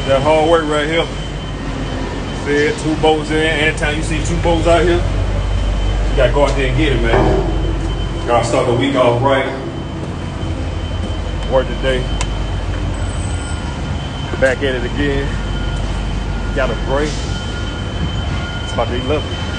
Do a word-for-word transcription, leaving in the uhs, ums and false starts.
That hard work right here. Fed two boats in. Anytime you see two boats out here, you gotta go out there and get it, man. Gotta start the week off right. Work today. Back at it again. Got a break. It's about to be lovely.